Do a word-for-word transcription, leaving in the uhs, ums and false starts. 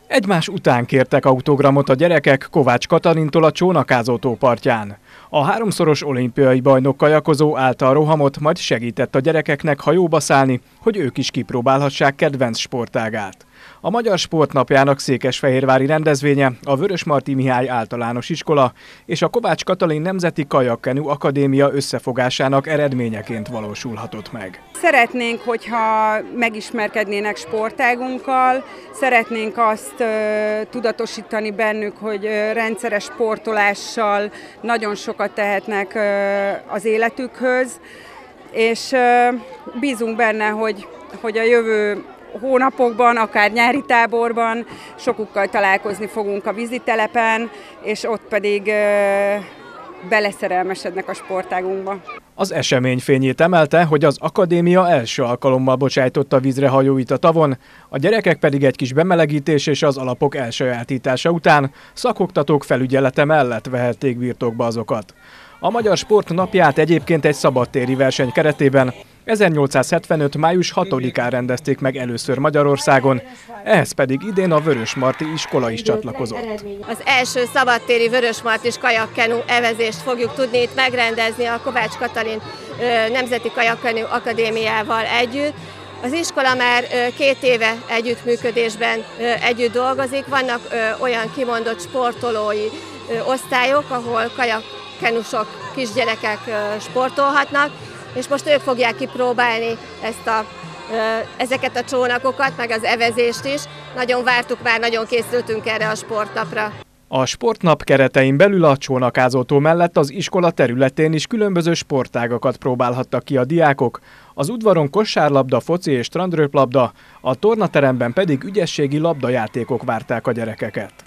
Egymás után kértek autogramot a gyerekek Kovács Katalintól a Csónakázó tó partján. A háromszoros olimpiai bajnok kajakozó állta a rohamot, majd segített a gyerekeknek hajóba szállni, hogy ők is kipróbálhassák kedvenc sportágát. A Magyar Sportnapjának székesfehérvári rendezvénye a Vörösmarty Mihály Általános Iskola és a Kovács Katalin Nemzeti Kajakkenu Akadémia összefogásának eredményeként valósulhatott meg. Szeretnénk, hogyha megismerkednének sportágunkkal, szeretnénk azt ö, tudatosítani bennük, hogy ö, rendszeres sportolással nagyon sokat tehetnek ö, az életükhöz, és ö, bízunk benne, hogy, hogy a jövő hónapokban, akár nyári táborban sokukkal találkozni fogunk a vízitelepen, és ott pedig ö, beleszerelmesednek a sportágunkba. Az esemény fényét emelte, hogy az akadémia első alkalommal bocsájtotta vízre hajóit a tavon, a gyerekek pedig egy kis bemelegítés és az alapok elsajátítása után szakoktatók felügyelete mellett vehették birtokba azokat. A Magyar Sport napját egyébként egy szabadtéri verseny keretében ezernyolcszázhetvenöt május hatodikán rendezték meg először Magyarországon, ehhez pedig idén a Vörösmarty iskola is csatlakozott. Az első szabadtéri vörösmartys kajakkenu evezést fogjuk tudni itt megrendezni a Kovács Katalin Nemzeti Kajakkenu Akadémiával együtt. Az iskola már két éve együttműködésben együtt dolgozik, vannak olyan kimondott sportolói osztályok, ahol kajakkenusok, kisgyerekek sportolhatnak, és most ők fogják kipróbálni ezt a, ezeket a csónakokat, meg az evezést is. Nagyon vártuk már, nagyon készültünk erre a sportnapra. A sportnap keretein belül a Csónakázó tó mellett az iskola területén is különböző sportágakat próbálhattak ki a diákok. Az udvaron kosárlabda, foci és strandröplabda, a tornateremben pedig ügyességi labdajátékok várták a gyerekeket.